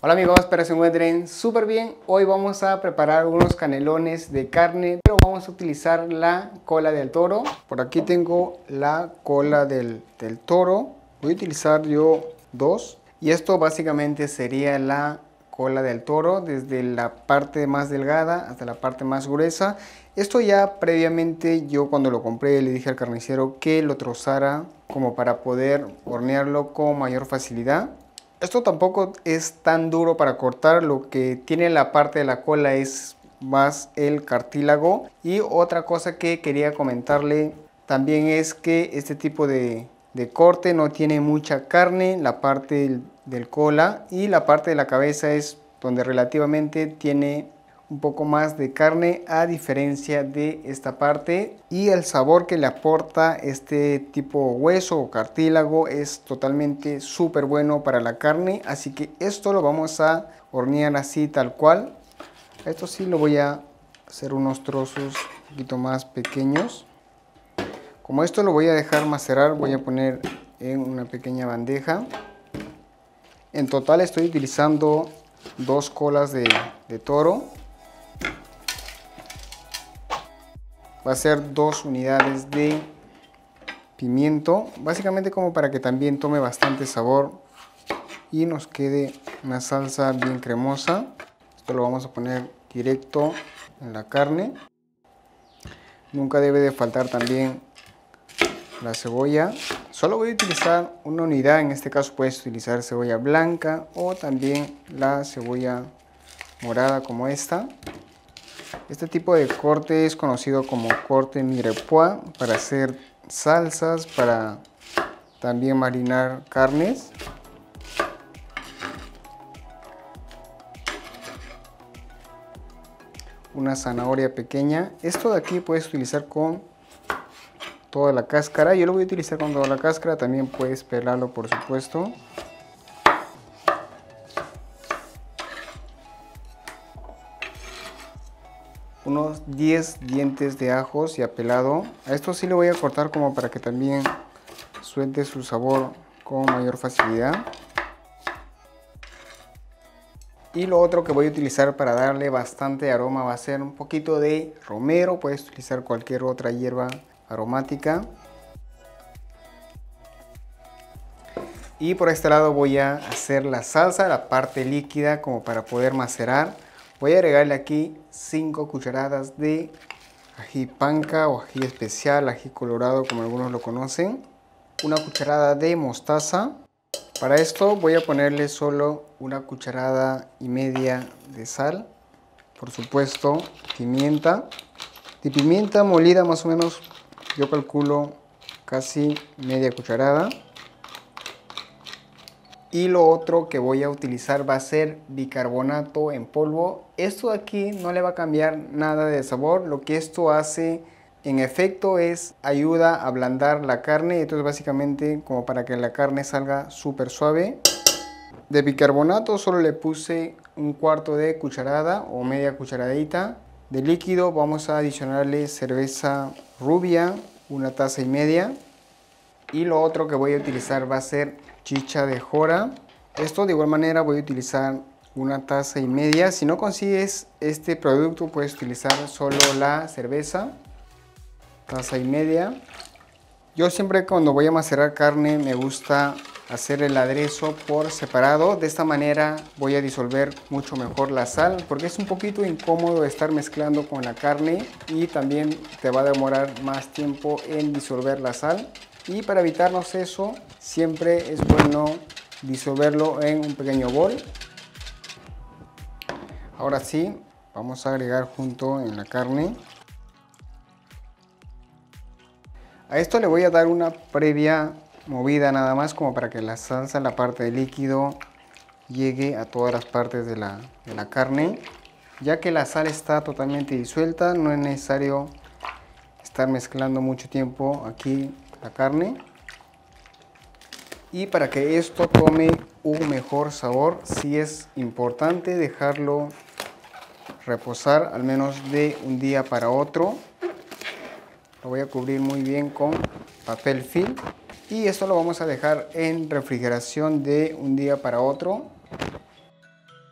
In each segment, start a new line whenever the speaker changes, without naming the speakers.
Hola amigos, espero que se encuentren súper bien. Hoy vamos a preparar unos canelones de carne, pero vamos a utilizar la cola del toro. Por aquí tengo la cola del toro. Voy a utilizar yo dos. Y esto básicamente sería la cola del toro, desde la parte más delgada hasta la parte más gruesa. Esto ya previamente yo cuando lo compré le dije al carnicero que lo trozara como para poder hornearlo con mayor facilidad. Esto tampoco es tan duro para cortar, lo que tiene la parte de la cola es más el cartílago. Y otra cosa que quería comentarle también es que este tipo de corte no tiene mucha carne, la parte del cola, y la parte de la cabeza es donde relativamente tiene un poco más de carne a diferencia de esta parte, y el sabor que le aporta este tipo hueso o cartílago es totalmente súper bueno para la carne. Así que esto lo vamos a hornear así tal cual. Esto sí lo voy a hacer unos trozos un poquito más pequeños. Como esto lo voy a dejar macerar, voy a poner en una pequeña bandeja. En total estoy utilizando 2 colas de toro. Va a ser 2 unidades de pimiento, básicamente como para que también tome bastante sabor y nos quede una salsa bien cremosa. Esto lo vamos a poner directo en la carne. Nunca debe de faltar también la cebolla. Solo voy a utilizar una unidad, en este caso puedes utilizar cebolla blanca o también la cebolla morada como esta. Este tipo de corte es conocido como corte mirepoix para hacer salsas, para también marinar carnes. Una zanahoria pequeña. Esto de aquí puedes utilizar con toda la cáscara. Yo lo voy a utilizar con toda la cáscara, también puedes pelarlo por supuesto. Unos 10 dientes de ajos ya pelado. A esto sí le voy a cortar como para que también suelte su sabor con mayor facilidad. Y lo otro que voy a utilizar para darle bastante aroma va a ser un poquito de romero. Puedes utilizar cualquier otra hierba aromática. Y por este lado voy a hacer la salsa, la parte líquida como para poder macerar. Voy a agregarle aquí 5 cucharadas de ají panca o ají especial, ají colorado como algunos lo conocen. Una cucharada de mostaza. Para esto voy a ponerle solo 1,5 cucharadas de sal. Por supuesto pimienta. De pimienta molida más o menos yo calculo casi media cucharada. Y lo otro que voy a utilizar va a ser bicarbonato en polvo. Esto de aquí no le va a cambiar nada de sabor. Lo que esto hace en efecto es ayuda a ablandar la carne. Entonces básicamente como para que la carne salga súper suave. De bicarbonato solo le puse 1/4 de cucharada o media cucharadita. De líquido vamos a adicionarle cerveza rubia, 1,5 tazas. Y lo otro que voy a utilizar va a ser chicha de jora. Esto de igual manera voy a utilizar 1,5 tazas. Si no consigues este producto puedes utilizar solo la cerveza, 1,5 tazas. Yo siempre cuando voy a macerar carne me gusta hacer el aderezo por separado. De esta manera voy a disolver mucho mejor la sal, porque es un poquito incómodo estar mezclando con la carne y también te va a demorar más tiempo en disolver la sal. Y para evitarnos eso, siempre es bueno disolverlo en un pequeño bol. Ahora sí, vamos a agregar junto en la carne. A esto le voy a dar una previa movida nada más como para que la salsa, la parte del líquido, llegue a todas las partes de la carne. Ya que la sal está totalmente disuelta, no es necesario estar mezclando mucho tiempo aquí la carne. Y para que esto tome un mejor sabor, sí es importante dejarlo reposar al menos de un día para otro. Lo voy a cubrir muy bien con papel film y esto lo vamos a dejar en refrigeración de un día para otro.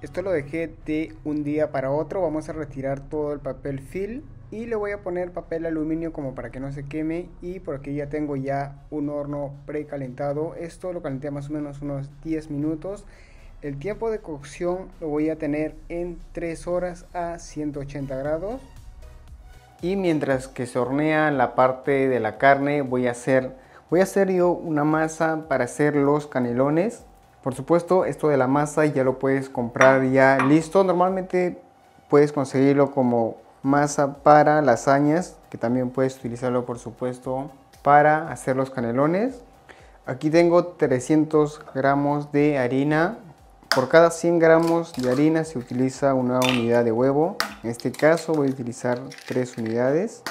Esto lo dejé de un día para otro. Vamos a retirar todo el papel film y le voy a poner papel aluminio como para que no se queme. Y por aquí ya tengo ya un horno precalentado. Esto lo calenté más o menos unos 10 minutos. El tiempo de cocción lo voy a tener en 3 horas a 180 grados. Y mientras que se hornea la parte de la carne, voy a hacer yo una masa para hacer los canelones. Por supuesto, esto de la masa ya lo puedes comprar ya listo. Normalmente puedes conseguirlo como masa para lasañas, que también puedes utilizarlo, por supuesto, para hacer los canelones. Aquí tengo 300 gramos de harina. Por cada 100 gramos de harina se utiliza una unidad de huevo. En este caso voy a utilizar 3 unidades.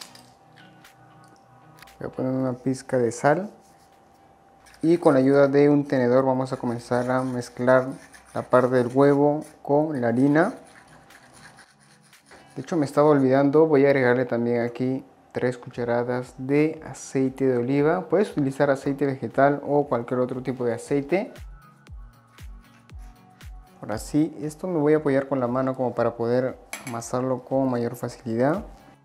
Voy a poner una pizca de sal. Y con la ayuda de un tenedor vamos a comenzar a mezclar la parte del huevo con la harina. De hecho me estaba olvidando, voy a agregarle también aquí 3 cucharadas de aceite de oliva. Puedes utilizar aceite vegetal o cualquier otro tipo de aceite. Ahora sí, esto me voy a apoyar con la mano como para poder amasarlo con mayor facilidad.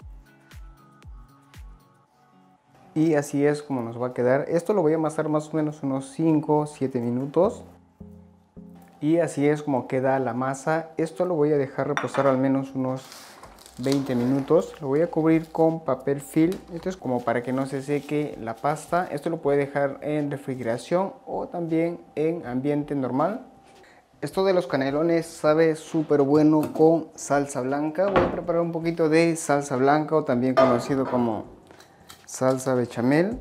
Y así es como nos va a quedar. Esto lo voy a amasar más o menos unos 5 o 7 minutos. Y así es como queda la masa. Esto lo voy a dejar reposar al menos unos 20 minutos. Lo voy a cubrir con papel film. Esto es como para que no se seque la pasta. Esto lo puede dejar en refrigeración o también en ambiente normal. Esto de los canelones sabe súper bueno con salsa blanca. Voy a preparar un poquito de salsa blanca o también conocido como salsa bechamel.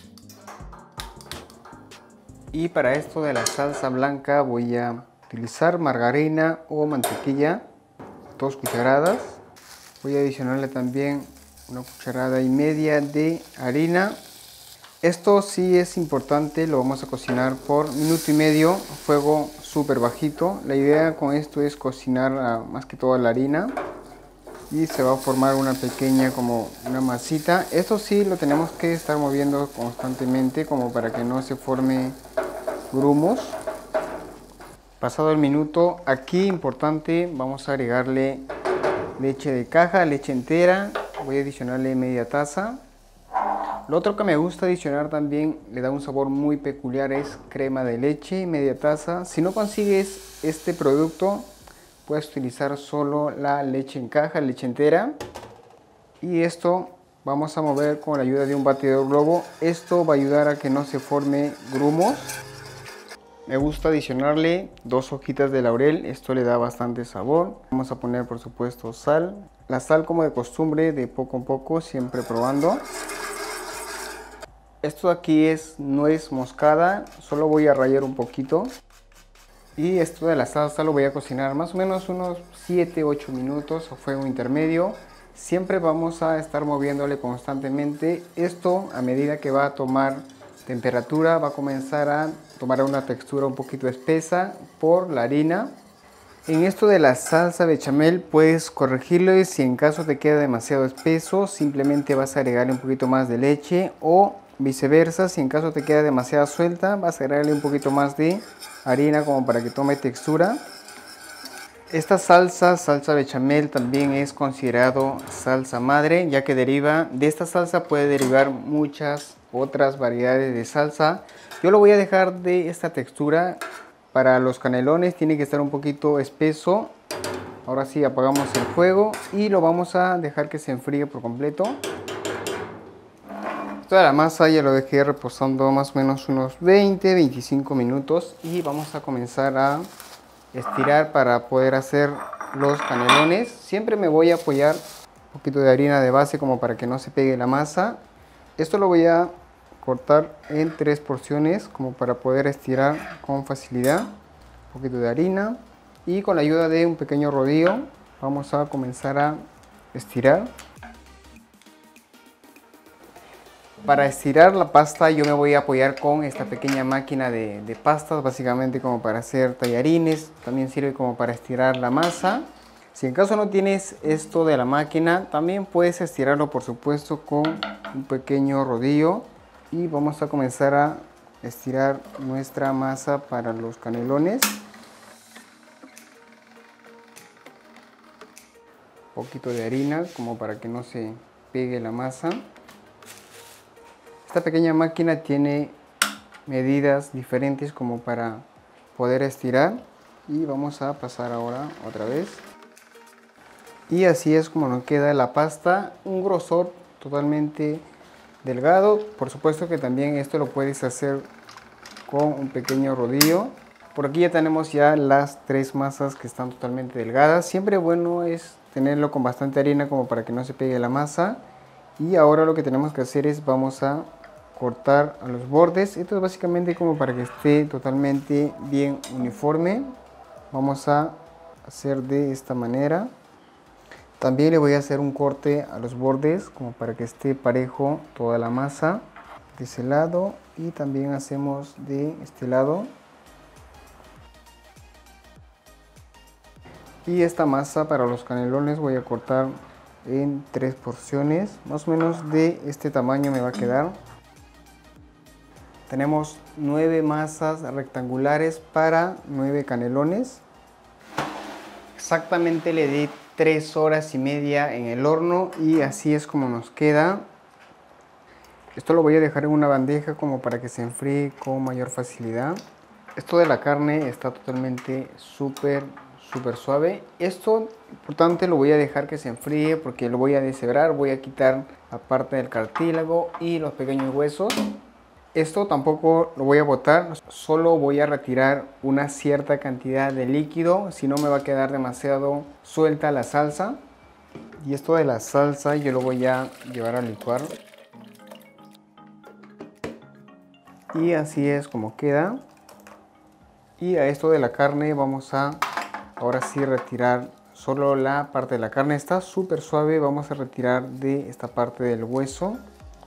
Y para esto de la salsa blanca voy a utilizar margarina o mantequilla, 2 cucharadas. Voy a adicionarle también 1,5 cucharadas de harina. Esto sí es importante, lo vamos a cocinar por minuto y medio, fuego súper bajito. La idea con esto es cocinar más que todo la harina. Y se va a formar una pequeña como una masita. Esto sí lo tenemos que estar moviendo constantemente como para que no se forme grumos. Pasado el minuto, aquí importante, vamos a agregarle leche de caja, leche entera. Voy a adicionarle media taza. Lo otro que me gusta adicionar también, le da un sabor muy peculiar, es crema de leche, media taza. Si no consigues este producto, puedes utilizar solo la leche en caja, leche entera. Y esto vamos a mover con la ayuda de un batidor globo. Esto va a ayudar a que no se forme grumos. Me gusta adicionarle 2 hojitas de laurel, esto le da bastante sabor. Vamos a poner por supuesto sal. La sal como de costumbre, de poco en poco, siempre probando. Esto aquí es nuez moscada, solo voy a rallar un poquito. Y esto de la salsa lo voy a cocinar más o menos unos 7-8 minutos a fuego intermedio. Siempre vamos a estar moviéndole constantemente. Esto a medida que va a tomar temperatura va a comenzar a tomar una textura un poquito espesa por la harina. En esto de la salsa bechamel puedes corregirlo y si en caso te queda demasiado espeso simplemente vas a agregarle un poquito más de leche o viceversa, si en caso te queda demasiado suelta vas a agregarle un poquito más de harina como para que tome textura. Esta salsa bechamel también es considerado salsa madre, ya que deriva de esta salsa puede derivar muchas otras variedades de salsa. Yo lo voy a dejar de esta textura. Para los canelones tiene que estar un poquito espeso. Ahora sí apagamos el fuego y lo vamos a dejar que se enfríe por completo. Toda la masa ya lo dejé reposando más o menos unos 20-25 minutos y vamos a comenzar a estirar para poder hacer los canelones. Siempre me voy a apoyar un poquito de harina de base como para que no se pegue la masa. Esto lo voy a cortar en 3 porciones como para poder estirar con facilidad. Un poquito de harina y con la ayuda de un pequeño rodillo vamos a comenzar a estirar. Para estirar la pasta yo me voy a apoyar con esta pequeña máquina de pastas, básicamente como para hacer tallarines, también sirve como para estirar la masa. Si en caso no tienes esto de la máquina, también puedes estirarlo por supuesto con un pequeño rodillo. Y vamos a comenzar a estirar nuestra masa para los canelones. poquito de harina como para que no se pegue la masa. Esta pequeña máquina tiene medidas diferentes como para poder estirar, y vamos a pasar ahora otra vez. Y así es como nos queda la pasta, un grosor totalmente delgado. Por supuesto que también esto lo puedes hacer con un pequeño rodillo. Por aquí ya tenemos ya las tres masas que están totalmente delgadas. Siempre bueno es tenerlo con bastante harina como para que no se pegue la masa. Y ahora lo que tenemos que hacer es vamos a cortar a los bordes. Esto es básicamente como para que esté totalmente bien uniforme. Vamos a hacer de esta manera. También le voy a hacer un corte a los bordes como para que esté parejo toda la masa de ese lado, y también hacemos de este lado. Y esta masa para los canelones voy a cortar en 3 porciones, más o menos de este tamaño me va a quedar. Tenemos 9 masas rectangulares para 9 canelones. Exactamente le di 3 horas y media en el horno y así es como nos queda. Esto lo voy a dejar en una bandeja como para que se enfríe con mayor facilidad. Esto de la carne está totalmente súper suave. Esto, importante, lo voy a dejar que se enfríe porque lo voy a deshebrar. Voy a quitar la parte del cartílago y los pequeños huesos. Esto tampoco lo voy a botar, solo voy a retirar una cierta cantidad de líquido, si no me va a quedar demasiado suelta la salsa. Y esto de la salsa yo lo voy a llevar a licuar. Y así es como queda. Y a esto de la carne vamos a ahora sí retirar solo la parte de la carne. Está súper suave, vamos a retirar de esta parte del hueso.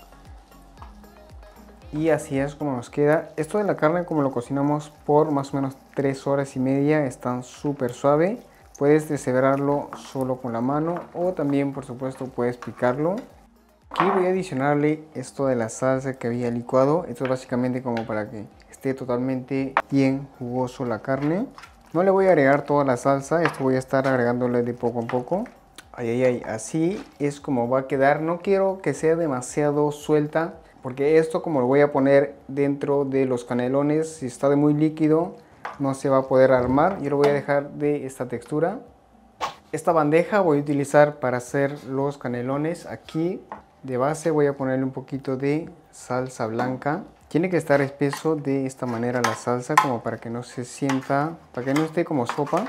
Y así es como nos queda. Esto de la carne, como lo cocinamos por más o menos 3 horas y media, está súper suave. Puedes deshebrarlo solo con la mano o también, por supuesto, puedes picarlo. Aquí voy a adicionarle esto de la salsa que había licuado. Esto es básicamente como para que esté totalmente bien jugoso la carne. No le voy a agregar toda la salsa, esto voy a estar agregándole de poco en poco. Así es como va a quedar. No quiero que sea demasiado suelta, porque esto, como lo voy a poner dentro de los canelones, si está de muy líquido no se va a poder armar. Yo lo voy a dejar de esta textura. Esta bandeja voy a utilizar para hacer los canelones. Aquí de base voy a ponerle un poquito de salsa blanca. Tiene que estar espeso de esta manera la salsa, como para que no se sienta, para que no esté como sopa.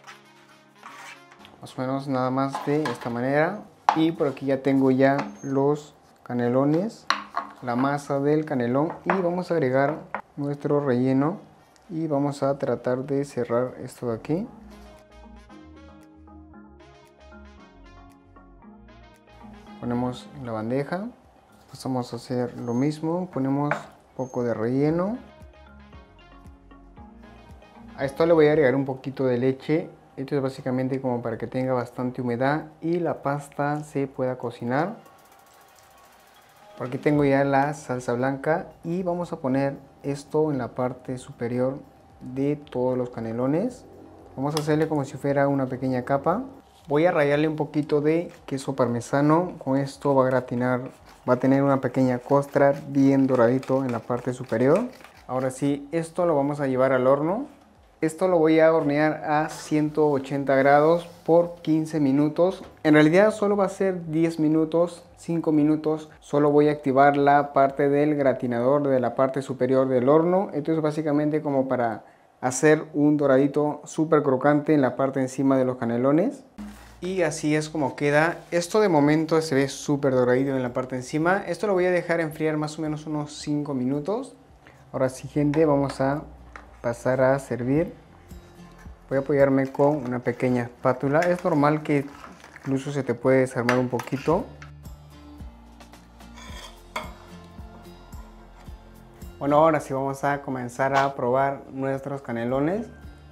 Más o menos nada más de esta manera. Y por aquí ya tengo ya los canelones, la masa del canelón, y vamos a agregar nuestro relleno y vamos a tratar de cerrar esto de aquí. Ponemos la bandeja, pasamos a hacer lo mismo, ponemos un poco de relleno. A esto le voy a agregar un poquito de leche. Esto es básicamente como para que tenga bastante humedad y la pasta se pueda cocinar. Por aquí tengo ya la salsa blanca y vamos a poner esto en la parte superior de todos los canelones. Vamos a hacerle como si fuera una pequeña capa. Voy a rallarle un poquito de queso parmesano. Con esto va a gratinar, va a tener una pequeña costra bien doradito en la parte superior. Ahora sí, esto lo vamos a llevar al horno. Esto lo voy a hornear a 180 grados por 15 minutos. En realidad solo va a ser 10 minutos, 5 minutos. Solo voy a activar la parte del gratinador de la parte superior del horno. Esto es básicamente como para hacer un doradito súper crocante en la parte encima de los canelones. Y así es como queda. Esto de momento se ve súper doradito en la parte encima. Esto lo voy a dejar enfriar más o menos unos 5 minutos. Ahora sí, gente, vamos a pasar a servir. Voy a apoyarme con una pequeña espátula. Es normal que incluso se te puede desarmar un poquito. Bueno, ahora sí vamos a comenzar a probar nuestros canelones.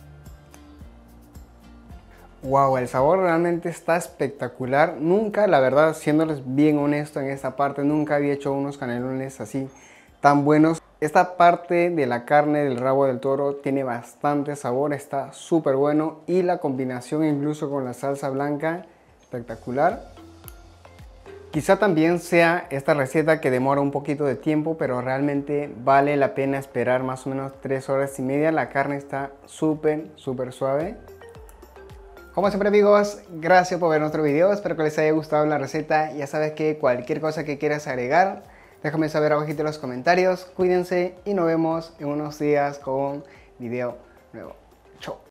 Wow, el sabor realmente está espectacular. Nunca, la verdad, siéndoles bien honesto en esta parte, nunca había hecho unos canelones así tan buenos. Esta parte de la carne del rabo del toro tiene bastante sabor, está súper bueno, y la combinación incluso con la salsa blanca espectacular. Quizá también sea esta receta que demora un poquito de tiempo, pero realmente vale la pena esperar más o menos 3 horas y media. La carne está súper suave. Como siempre amigos, gracias por ver nuestro video, espero que les haya gustado la receta. Ya sabes que cualquier cosa que quieras agregar, déjame saber abajito en los comentarios. Cuídense y nos vemos en unos días con un video nuevo. Chau.